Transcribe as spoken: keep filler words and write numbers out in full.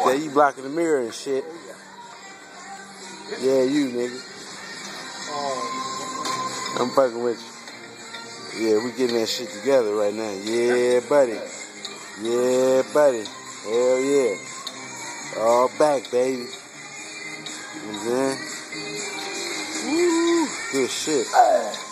there. You blocking the mirror and shit. Yeah, you, nigga. I'm fucking with you. Yeah, we getting that shit together right now. Yeah, buddy. Yeah, buddy. Hell yeah. All back, baby. You know what I'm saying? Woo. Good shit.